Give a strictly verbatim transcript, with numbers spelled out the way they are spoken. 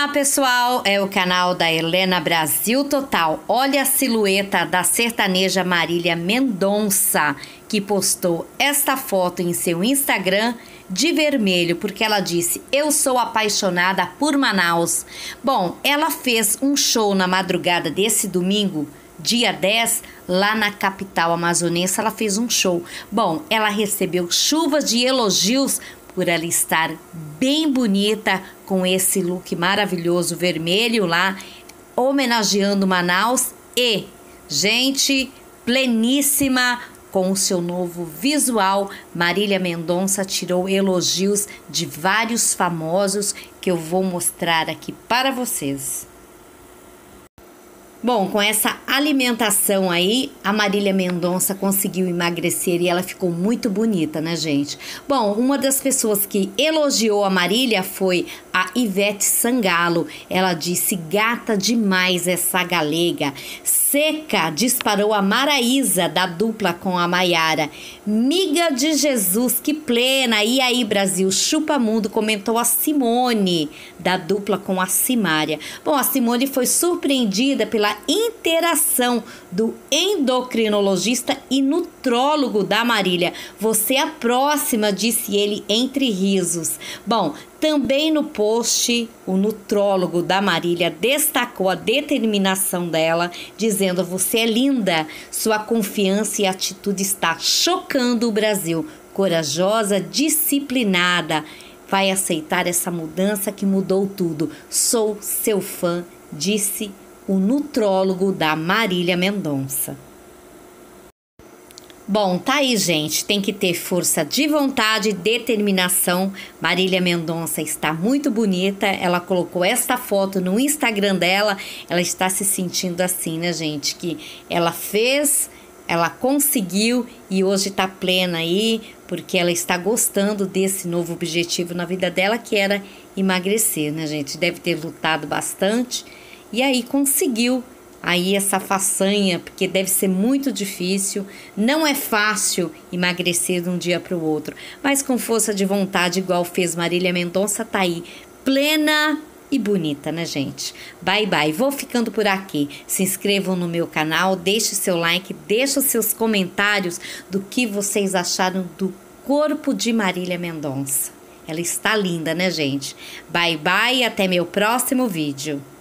Olá pessoal, é o canal da Helena Brasil Total. Olha a silhueta da sertaneja Marília Mendonça, que postou esta foto em seu Instagram de vermelho, porque ela disse: eu sou apaixonada por Manaus. Bom, ela fez um show na madrugada desse domingo, dia dez, lá na capital amazonense. Ela fez um show. Bom, ela recebeu chuvas de elogios por ela estar bem bonita com esse look maravilhoso vermelho lá, homenageando Manaus e, gente, pleníssima com o seu novo visual. Marília Mendonça tirou elogios de vários famosos que eu vou mostrar aqui para vocês. Bom, com essa alimentação aí, a Marília Mendonça conseguiu emagrecer e ela ficou muito bonita, né, gente? Bom, uma das pessoas que elogiou a Marília foi a Ivete Sangalo. Ela disse: gata demais essa galega. Seca disparou a Maraísa, da dupla com a Maiara. Miga de Jesus, que plena. E aí, Brasil, chupa mundo, comentou a Simone, da dupla com a Simária. Bom, a Simone foi surpreendida pela interação do endocrinologista e nutrólogo da Marília. Você é a próxima, disse ele entre risos. Bom, também no post, o nutrólogo da Marília destacou a determinação dela, dizendo: você é linda, sua confiança e atitude está chocando o Brasil. Corajosa, disciplinada, vai aceitar essa mudança que mudou tudo. Sou seu fã, disse o nutrólogo da Marília Mendonça. Bom, tá aí, gente, tem que ter força de vontade e determinação. Marília Mendonça está muito bonita, ela colocou esta foto no Instagram dela, ela está se sentindo assim, né, gente, que ela fez, ela conseguiu e hoje tá plena aí, porque ela está gostando desse novo objetivo na vida dela, que era emagrecer, né, gente, deve ter lutado bastante e aí conseguiu aí essa façanha, porque deve ser muito difícil, não é fácil emagrecer de um dia para o outro, mas com força de vontade, igual fez Marília Mendonça, tá aí, plena e bonita, né, gente? Bye, bye, vou ficando por aqui. Se inscrevam no meu canal, deixe seu like, deixe os seus comentários do que vocês acharam do corpo de Marília Mendonça. Ela está linda, né, gente? Bye, bye, até meu próximo vídeo.